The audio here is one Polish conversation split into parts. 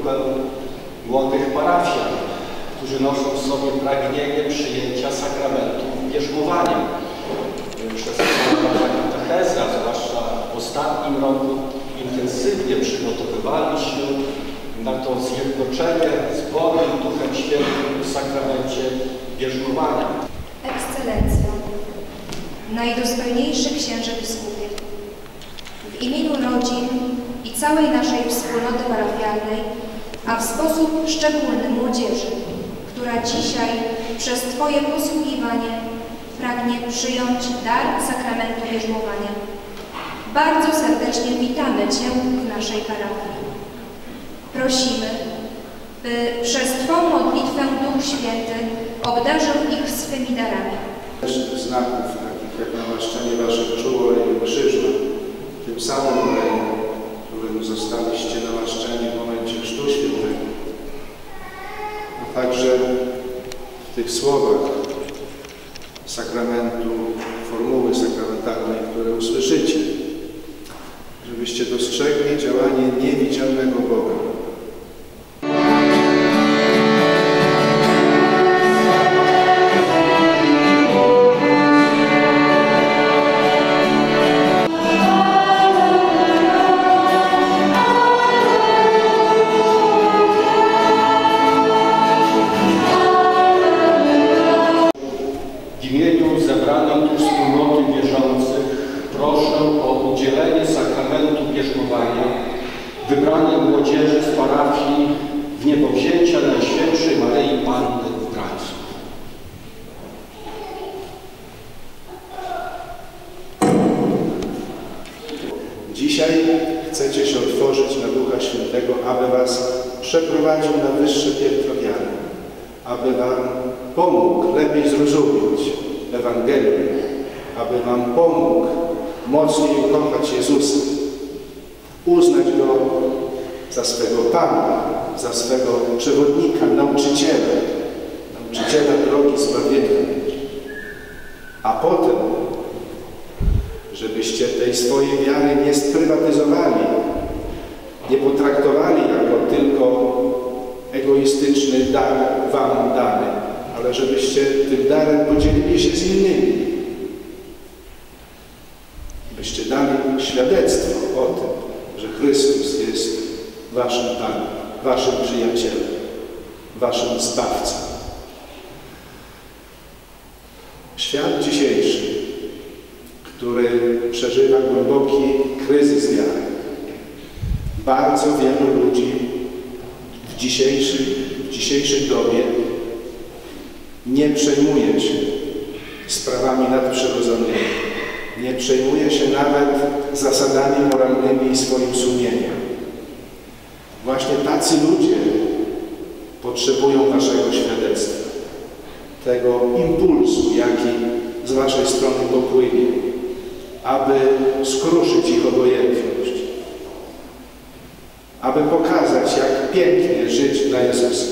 grupę młodych parafian, którzy noszą w sobie pragnienie przyjęcia sakramentu bierzmowania. Przez katechezę, zwłaszcza w ostatnim roku, intensywnie przygotowywali się na to zjednoczenie z Bogiem Duchem Świętym w sakramencie bierzmowania. Ekscelencjo, najdostojniejszy księże biskupie, w imieniu rodzin i całej naszej wspólnoty parafialnej, a w sposób szczególny młodzieży, która dzisiaj przez Twoje posługiwanie pragnie przyjąć dar sakramentu bierzmowania, bardzo serdecznie witamy Cię w naszej parafii. Prosimy, by przez Twą modlitwę Duch Święty obdarzył ich swymi darami. Znaków, takich jak namaszczenie Waszych czoła i krzyża, tym samym olejem, którym zostaliście namaszczeni w momencie Chrztu Świętego. A także w tych słowach sakramentu, formuły sakramentalnej, które usłyszycie, żebyście dostrzegli działanie niewidzialnego Boga. W imieniu zebranej tu wspólnoty wierzących proszę o udzielenie sakramentu bierzmowania wybranej młodzieży z parafii w niebowzięcia Najświętszej Maryi Panny w Gdańsku. Dzisiaj chcecie się otworzyć na Ducha Świętego, aby was przeprowadził na wyższe piętro wiary, aby wam pomógł lepiej zrozumieć Ewangelię, aby wam pomógł mocniej ukochać Jezusa, uznać Go za swego Pana, za swego przewodnika, nauczyciela drogi zbawienia. A potem, żebyście tej swojej wiary nie sprywatyzowali, nie potraktowali jako tylko egoistyczny dar wam dany, ale żebyście tym darem podzielili się z innymi. Byście dali świadectwo o tym, że Chrystus jest waszym Panem, waszym przyjacielem, waszym Zbawcą. Świat dzisiejszy, który przeżywa głęboki kryzys wiary, bardzo wielu ludzi w dzisiejszej dobie nie przejmuje się sprawami nadprzyrodzonymi, nie przejmuje się nawet zasadami moralnymi i swoim sumieniem. Właśnie tacy ludzie potrzebują waszego świadectwa, tego impulsu, jaki z waszej strony popłynie, aby skruszyć ich obojętność, aby pokazać, jak pięknie żyć dla Jezusa.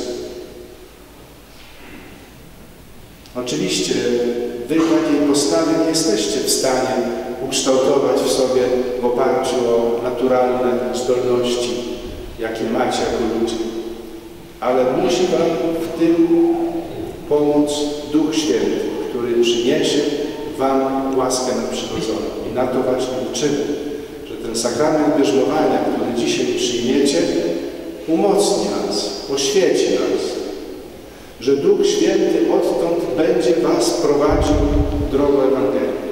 Oczywiście wy takiej postawy nie jesteście w stanie ukształtować w sobie w oparciu o naturalne zdolności, jakie macie jako ludzie, ale musi wam w tym pomóc Duch Święty, który przyniesie wam łaskę nadprzyrodzoną. I na to właśnie liczymy, że ten sakrament bierzmowania, który dzisiaj przyjmiecie, umocni nas, oświeci nas, że Duch Święty odtąd będzie was prowadził drogą Ewangelii.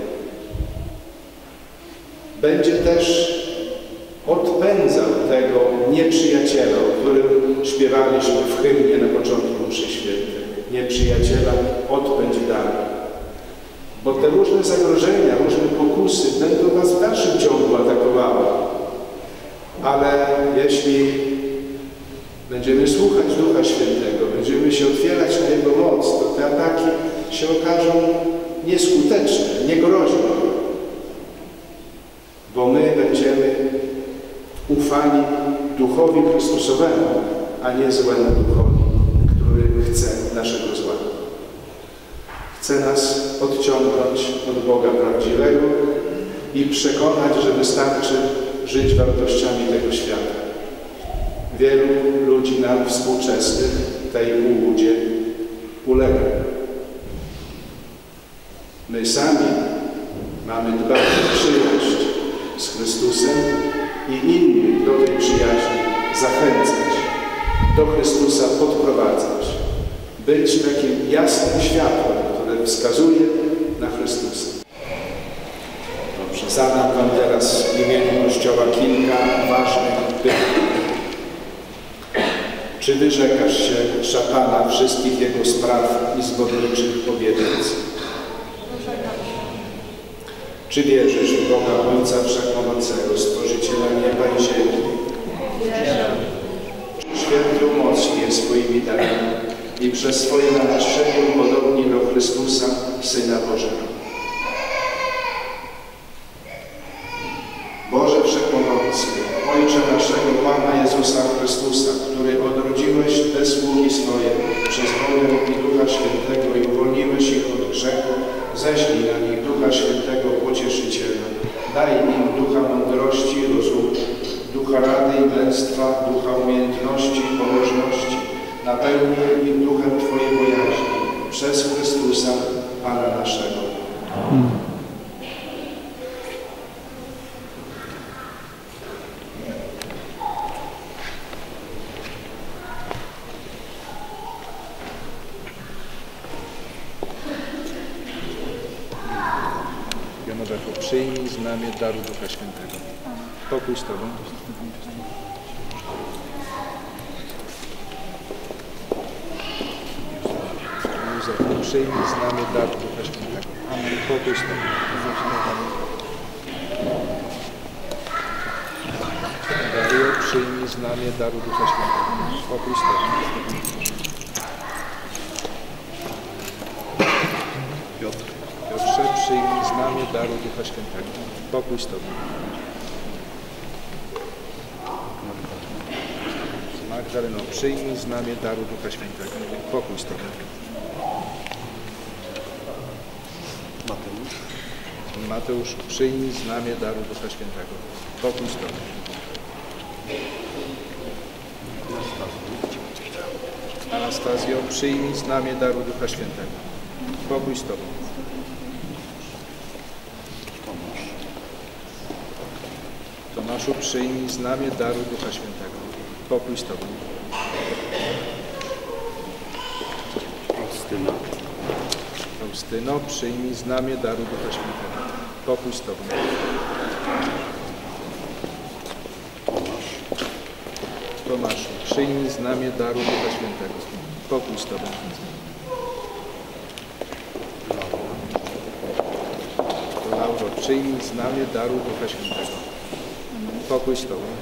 Będzie też odpędzał tego nieprzyjaciela, o którym śpiewaliśmy w hymnie na początku mszy świętej. Nieprzyjaciela odpędź dalej. Bo te różne zagrożenia, różne pokusy będą was w dalszym ciągu atakowały. Ale jeśli będziemy słuchać Ducha Świętego, będziemy się otwierać na Jego moc, to te ataki się okażą nieskuteczne, niegroźne. Bo my będziemy ufani Duchowi Chrystusowemu, a nie złemu duchowi, który chce naszego zła. Chce nas odciągnąć od Boga prawdziwego i przekonać, że wystarczy żyć wartościami tego świata. Wielu ludzi nam współczesnych tej ułudzie ulega. My sami mamy dbać o przyjaźń z Chrystusem i innych do tej przyjaźni zachęcać, do Chrystusa podprowadzać, być takim jasnym światłem, które wskazuje na Chrystusa. Dobrze, zadam Wam teraz w imieniu Kościoła kilka ważnych pytań. Czy wyrzekasz się szatana wszystkich jego spraw i zbrodniczych obietnic? Czy wierzysz w Boga Ojca Wszechmogącego, Stworzyciela nieba i ziemi? Wierzę. Święty umocni je swoimi darami i przez swoje namaszczenie upodobni do Chrystusa, Syna Bożego. Boże Wszechmogący, Ojcze naszego Pana Jezusa Chrystusa, który odrodziłeś te sługi swoje przez wodę i Ducha Świętego i uwolniłeś ich od grzechu, ześlij na nich Ducha Świętego Pocieszyciela. Daj im ducha mądrości i rozumu, ducha rady i męstwa, ducha umiejętności i pobożności. Napełnij ich duchem Twojej bojaźni przez Chrystusa, Pana naszego. Janowego, przyjmij znamię daru Ducha Świętego. Pokój z Tobą. Józefu, przyjmij znamię daru Ducha Świętego. Amen. Pokój z Tobą. Dario, przyjmij znamię daru Ducha Świętego. Pokój z Tobą. Piotrze, przyjmij znamię daru Ducha Świętego. Pokój z Tobą. Magdaleno, przyjmij znamię daru Ducha Świętego. Pokój z Tobą. Mateusz, przyjmij znamię daru Ducha Świętego. Pokój z Tobą. Anastazjo, przyjmij znamię daru Ducha Świętego. Pokój z Tobą. Tomaszu, przyjmij znamię daru Ducha Świętego. Pokój z Tobą. Faustyno, przyjmij znamię daru Ducha Świętego. Pokój z Tobą. Tomaszu, przyjmij znamię daru Ducha Świętego. Pokój z Tobą. Lauro, przyjmij znamię daru Ducha Świętego. Pokój z Tobą.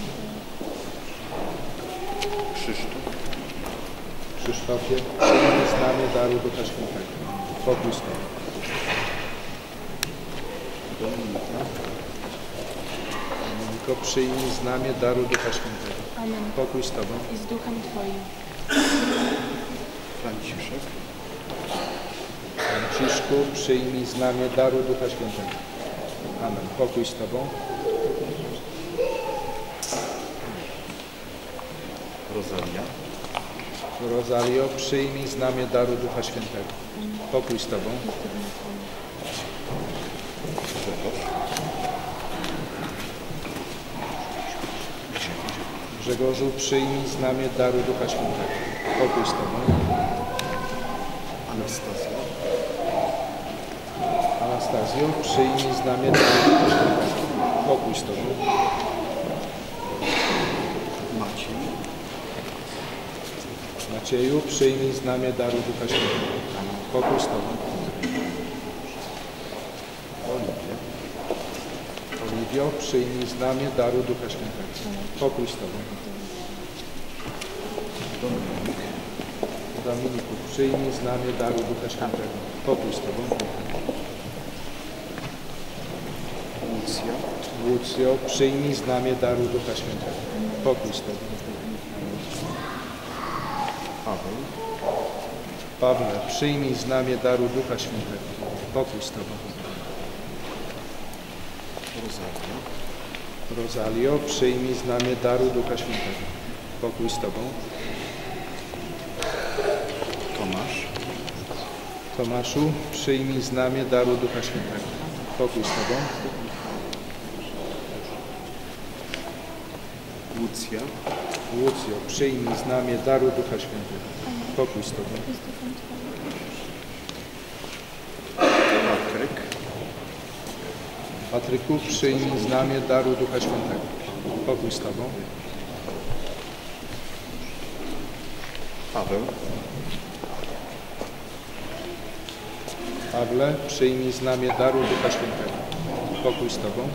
Krzysztofie, przyjmij znamię daru Ducha Świętego. Pokój z Tobą. Dominiko, przyjmij znamię daru Ducha Świętego. Amen. Pokój z Tobą. I z Duchem Twoim. Franciszku, przyjmij znamię daru Ducha Świętego. Amen. Pokój z Tobą. Rosalio, przyjmij znamię daru Ducha Świętego. Pokój z Tobą. Grzegorzu, przyjmij znamię daru Ducha Świętego. Pokój z Tobą. Anastazjo, przyjmij znamię daru Ducha Świętego. Pokój z Tobą. Macieju, przyjmij znamię daru Ducha Świętego. Pokój z Tobą. Oliwio, przyjmij znamię daru Ducha Świętego. Pokój z Tobą. Dominiku, przyjmij znamię daru Ducha Świętego. Pokój z Tobą. Łucjo, przyjmij znamię daru Ducha Świętego. Pokój z Tobą. Pawle, przyjmij znamię daru Ducha Świętego. Pokój z Tobą. Rosalio, przyjmij znamię daru Ducha Świętego. Pokój z Tobą. Tomasz, Tomaszu, przyjmij znamię daru Ducha Świętego. Pokój z Tobą. Łucja, Łucjo, przyjmij znamię daru Ducha Świętego. Pokój z Tobą. Patryk, Patryku, przyjmij znamię daru Ducha Świętego. Pokój z Tobą. Paweł, Pawle, przyjmij znamię daru Ducha Świętego. Pokój z Tobą.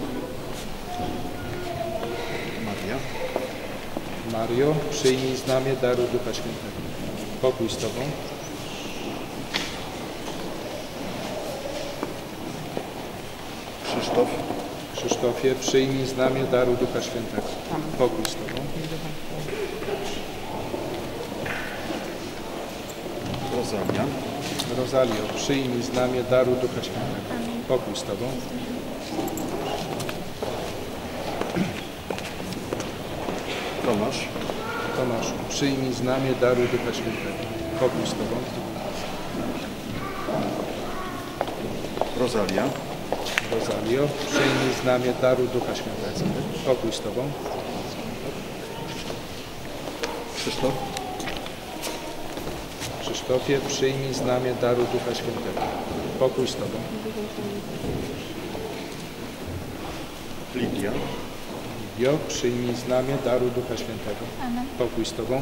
Maria, Mario, przyjmij znamię daru Ducha Świętego. Pokój z Tobą. Krzysztof, Krzysztofie, przyjmij znamię daru Ducha Świętego. Pokój z Tobą. Rozalia, Rozalio, przyjmij znamię daru Ducha Świętego. Pokój z Tobą. Tomasz, Tomaszu, przyjmij znamię daru Ducha Świętego. Pokój z Tobą. Rozalia, Rozalio, przyjmij znamię daru Ducha Świętego. Pokój z Tobą. Krzysztof, Krzysztofie, przyjmij znamię daru Ducha Świętego. Pokój z Tobą. Lidia, Jo, przyjmij znamię daru Ducha Świętego. Pokój z Tobą.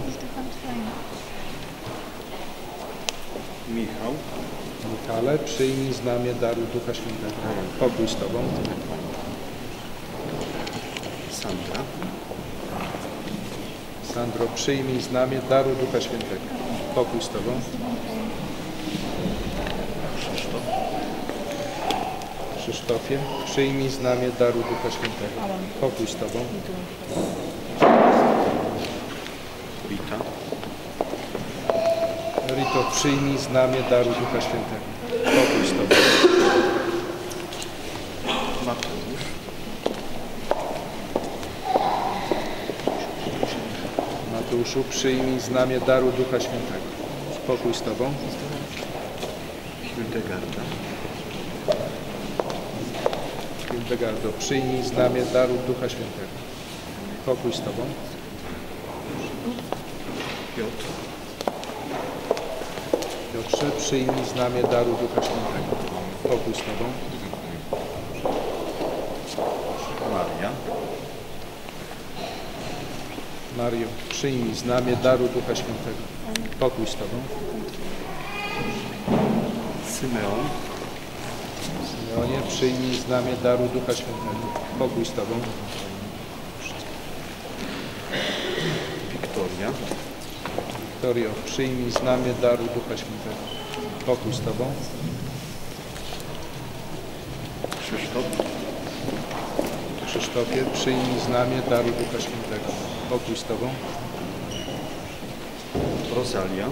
Michał, Michale, przyjmij znamię daru Ducha Świętego. Pokój z Tobą. Sandra, Sandro, przyjmij znamię daru Ducha Świętego. Pokój z Tobą. Krzysztof, Krzysztofie, przyjmij znamię daru Ducha Świętego. Pokój z Tobą. Rita, Rito, przyjmij znamię daru Ducha Świętego. Pokój z Tobą. Mateusz, Mateuszu, przyjmij znamię daru Ducha Świętego. Pokój z Tobą. Hildegarda, Hildegardo, przyjmij znamię daru Ducha Świętego. Pokój z Tobą. Piotr, Piotrze, przyjmij znamię daru Ducha Świętego. Pokój z Tobą. Maria, Mario, przyjmij znamię daru Ducha Świętego. Pokój z Tobą. Symeon, Symeonie, przyjmij znamię daru Ducha Świętego. Pokój z Tobą. Wiktoria, Wiktorio, przyjmij znamię daru Ducha Świętego. Pokój z Tobą. Krzysztof, Krzysztofie, przyjmij znamię daru Ducha Świętego. Pokój z Tobą. Rozalia,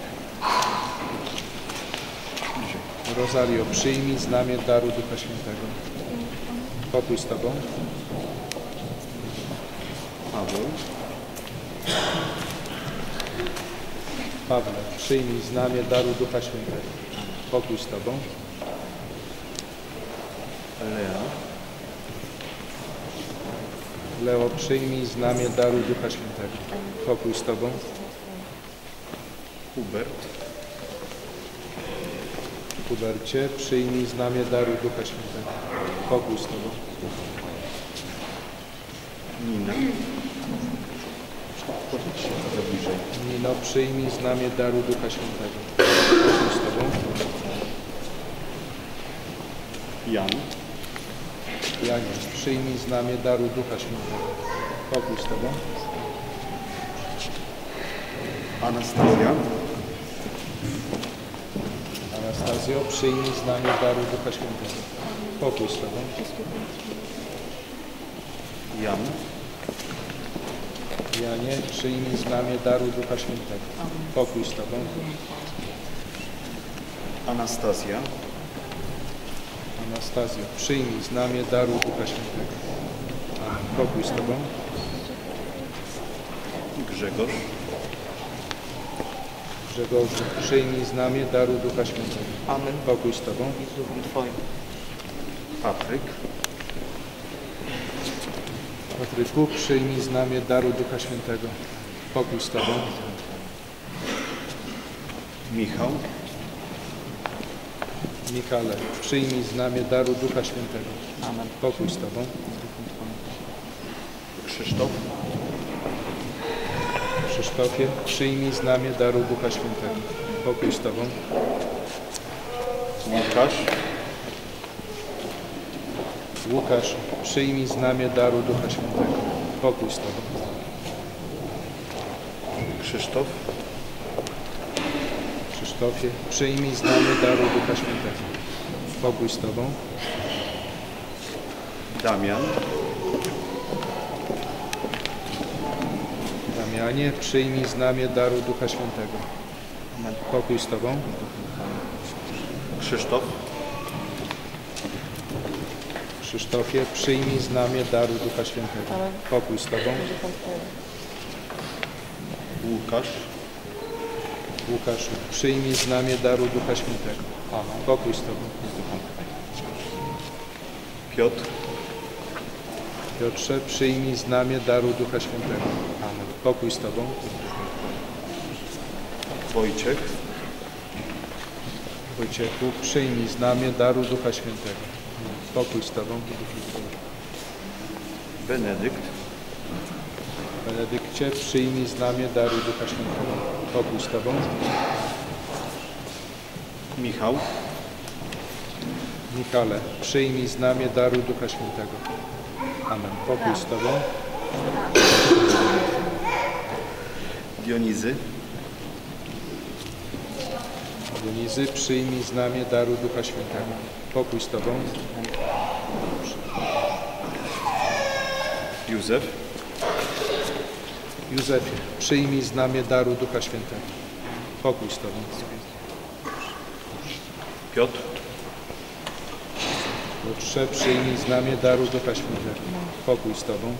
Rosario, przyjmij znamię daru Ducha Świętego. Pokój z Tobą. Paweł, Pawle, przyjmij znamię daru Ducha Świętego. Pokój z Tobą. Lea, Leo, przyjmij znamię daru Ducha Świętego. Pokój z Tobą. Hubert, Hubercie, przyjmij znamię daru Ducha Świętego. Pokój z Tobą. Nina, podjdź za bliżej. Nino, przyjmij znamię daru Ducha Świętego. Pokój z Tobą. Jan, Janie, przyjmij znamię daru Ducha Świętego. Pokój z Tobą. Anastazja, Anastazjo, przyjmij znamię daru Ducha Świętego. Pokój z Tobą. Jan, Janie, przyjmij znamię daru Ducha Świętego. Pokój z Tobą. Anastazja, Anastazjo, przyjmij znamię daru Ducha Świętego. Pokój z Tobą. Grzegorz, Grzegorzu, przyjmij znamię daru Ducha Świętego. Amen. Pokój z Tobą. I z duchem Twoim. Patryk, Patryku, przyjmij znamię daru Ducha Świętego. Pokój z Tobą. Michał, Michale, przyjmij znamię daru Ducha Świętego. Amen. Pokój z Tobą. Krzysztof, Krzysztofie, przyjmij znamię daru Ducha Świętego. Pokój z Tobą. Łukasz, Łukasz, przyjmij znamię daru Ducha Świętego. Pokój z Tobą. Krzysztof, Krzysztofie, przyjmij znamię daru Ducha Świętego. Pokój z Tobą. Damian, Damianie, przyjmij znamię daru Ducha Świętego. Pokój z Tobą. Krzysztof, Krzysztofie, przyjmij znamię daru Ducha Świętego. Pokój z Tobą. Z duchem Twoim. Łukasz, Łukaszu, przyjmij znamię daru Ducha Świętego. Pokój z Tobą. Piotr, Piotrze, przyjmij znamię daru Ducha Świętego. Pokój z Tobą. Wojciech, Wojciechu, przyjmij znamię daru Ducha Świętego. Pokój z Tobą. Benedykt, Benedykcie, przyjmij znamię daru Ducha Świętego. Pokój z Tobą. Michał, Michale, przyjmij znamię daru Ducha Świętego. Amen. Pokój z Tobą. Dionizy, Dionizy, przyjmij znamię daru Ducha Świętego. Pokój z Tobą. Józef, Józefie, przyjmij znamię daru Ducha Świętego. Pokój z Tobą. Piotr, Piotrze, przyjmij znamię daru Ducha Świętego. Pokój z Tobą.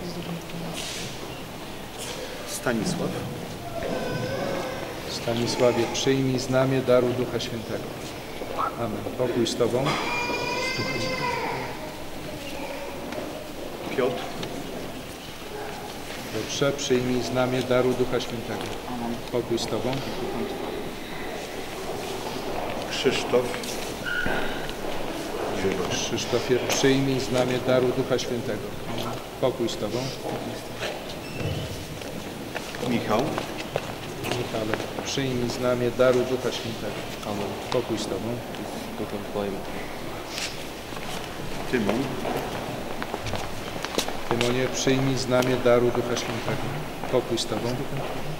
Stanisław, Stanisławie, przyjmij znamię daru Ducha Świętego. Amen. Pokój z Tobą. Piotr, Piotrze, przyjmij znamię daru Ducha Świętego. Pokój z Tobą. Krzysztof, Krzysztofie, przyjmij znamię daru Ducha Świętego. Pokój z Tobą. Michał, Michale, przyjmij znamię daru Ducha Świętego. Pokój z Tobą. Z duchem Twoim. Tymon, Tymonie, przyjmij znamię daru Ducha Świętego. Pokój z Tobą.